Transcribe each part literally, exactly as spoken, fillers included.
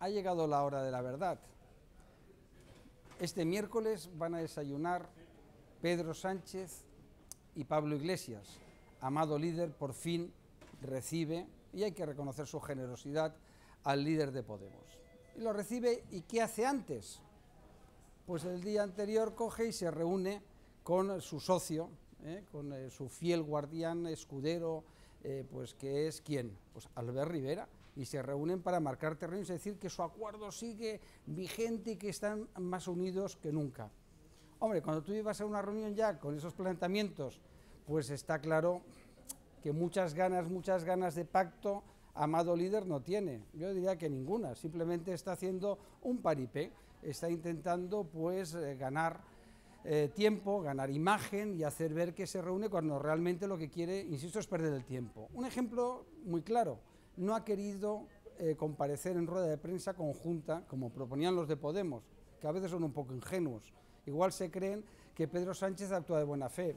ha llegado la hora de la verdad. Este miércoles van a desayunar Pedro Sánchez y Pablo Iglesias. Amado líder, por fin recibe, y hay que reconocer su generosidad, al líder de Podemos. Y lo recibe, ¿y qué hace antes? Pues el día anterior coge y se reúne con su socio, ¿eh? con eh, su fiel guardián, escudero, eh, pues que es ¿quién? Pues Albert Rivera, y se reúnen para marcar terreno, es decir, que su acuerdo sigue vigente y que están más unidos que nunca. Hombre, cuando tú ibas a una reunión ya con esos planteamientos, pues está claro que muchas ganas, muchas ganas de pacto, Amado líder no tiene. Yo diría que ninguna, simplemente está haciendo un paripé, está intentando pues eh, ganar eh, tiempo, ganar imagen y hacer ver que se reúne cuando realmente lo que quiere, insisto, es perder el tiempo. Un ejemplo muy claro, no ha querido eh, comparecer en rueda de prensa conjunta, como proponían los de Podemos, que a veces son un poco ingenuos. Igual se creen que Pedro Sánchez actúa de buena fe,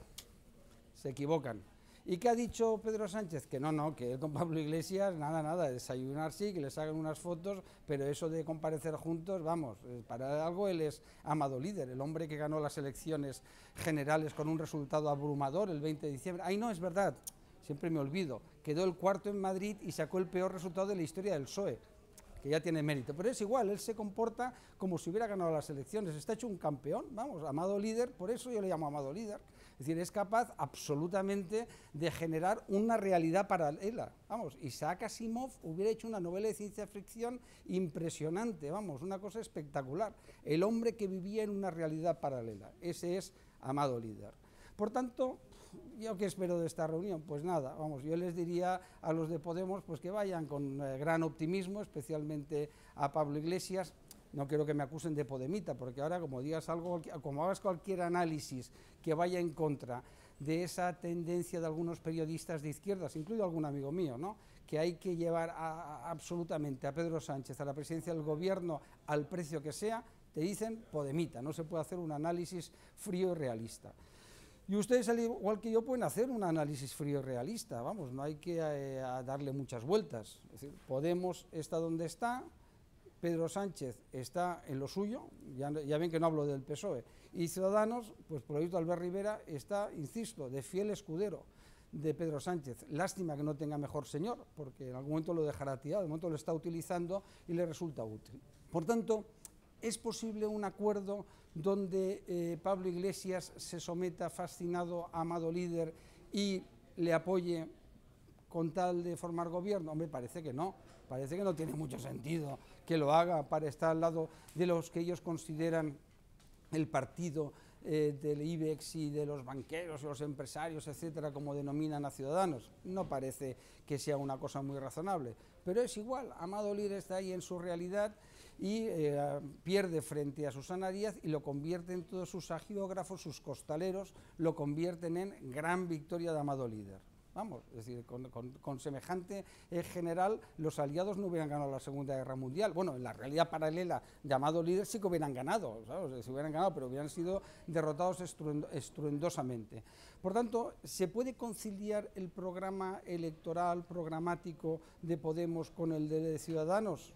se equivocan. ¿Y qué ha dicho Pedro Sánchez? Que no, no, que él con Pablo Iglesias, nada, nada, desayunar sí, que les hagan unas fotos, pero eso de comparecer juntos, vamos, para algo él es Amado líder, el hombre que ganó las elecciones generales con un resultado abrumador el veinte de diciembre. Ay, no, es verdad, siempre me olvido, quedó el cuarto en Madrid y sacó el peor resultado de la historia del P S O E, que ya tiene mérito, pero es igual, él se comporta como si hubiera ganado las elecciones, está hecho un campeón, vamos, Amado líder, por eso yo le llamo Amado líder, es decir, es capaz absolutamente de generar una realidad paralela, vamos, Isaac Asimov hubiera hecho una novela de ciencia ficción impresionante, vamos, una cosa espectacular, el hombre que vivía en una realidad paralela, ese es Amado líder. Por tanto, ¿yo qué espero de esta reunión? Pues nada, vamos, yo les diría a los de Podemos pues que vayan con eh, gran optimismo, especialmente a Pablo Iglesias. No quiero que me acusen de podemita, porque ahora como digas algo, como hagas cualquier análisis que vaya en contra de esa tendencia de algunos periodistas de izquierdas, incluido algún amigo mío, ¿no?, que hay que llevar a, a, absolutamente a Pedro Sánchez a la presidencia del gobierno al precio que sea, te dicen podemita, no se puede hacer un análisis frío y realista. Y ustedes, al igual que yo, pueden hacer un análisis frío y realista, vamos, no hay que eh, darle muchas vueltas. Es decir, Podemos está donde está, Pedro Sánchez está en lo suyo, ya, ya ven que no hablo del P S O E, y Ciudadanos, pues por lo visto Albert Rivera está, insisto, de fiel escudero de Pedro Sánchez. Lástima que no tenga mejor señor, porque en algún momento lo dejará tirado, de momento lo está utilizando y le resulta útil. Por tanto, ¿es posible un acuerdo donde eh, Pablo Iglesias se someta fascinado a Amado líder y le apoye con tal de formar gobierno? Hombre, parece que no, parece que no tiene mucho sentido que lo haga para estar al lado de los que ellos consideran el partido eh, del IBEX y de los banqueros y los empresarios, etcétera, como denominan a Ciudadanos. No parece que sea una cosa muy razonable, pero es igual, Amado líder está ahí en su realidad y eh, pierde frente a Susana Díaz y lo convierten todos sus agiógrafos, sus costaleros, lo convierten en gran victoria de Amado líder. Vamos, es decir, con, con, con semejante eh, general, los aliados no hubieran ganado la Segunda Guerra Mundial. Bueno, en la realidad paralela de Amado líder sí que hubieran ganado, ¿sabes? Se hubieran ganado, pero hubieran sido derrotados estruendo, estruendosamente. Por tanto, ¿se puede conciliar el programa electoral, programático de Podemos con el de Ciudadanos?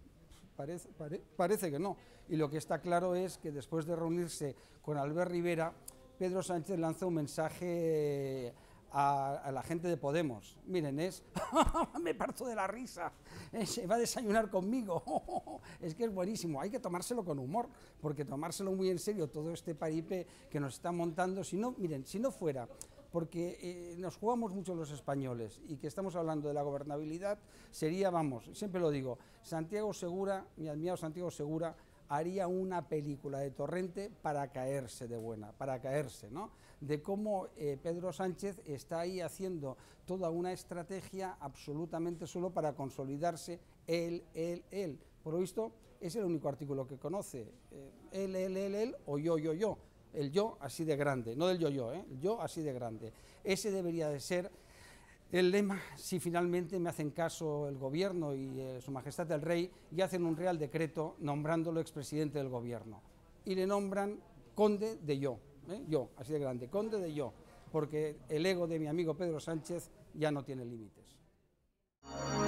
Parece, pare, parece que no. Y lo que está claro es que después de reunirse con Albert Rivera, Pedro Sánchez lanza un mensaje A, a la gente de Podemos. Miren, es me parto de la risa, eh, se va a desayunar conmigo, es que es buenísimo, hay que tomárselo con humor, porque tomárselo muy en serio todo este paripé que nos está montando, si no, miren, si no fuera porque eh, nos jugamos mucho los españoles y que estamos hablando de la gobernabilidad, sería, vamos, siempre lo digo, Santiago Segura, mi admirado Santiago Segura, haría una película de Torrente para caerse de buena, para caerse, ¿no? De cómo eh, Pedro Sánchez está ahí haciendo toda una estrategia absolutamente solo para consolidarse él, él, él. Por lo visto, es el único artículo que conoce, eh, él, él, él, él, o yo, yo, yo. El yo así de grande, no del yo, yo, ¿eh? El yo así de grande. Ese debería de ser el lema, si finalmente me hacen caso el gobierno y eh, su majestad el rey, y hacen un real decreto nombrándolo expresidente del gobierno. Y le nombran conde de yo, ¿eh? Yo, así de grande, conde de yo, porque el ego de mi amigo Pedro Sánchez ya no tiene límites.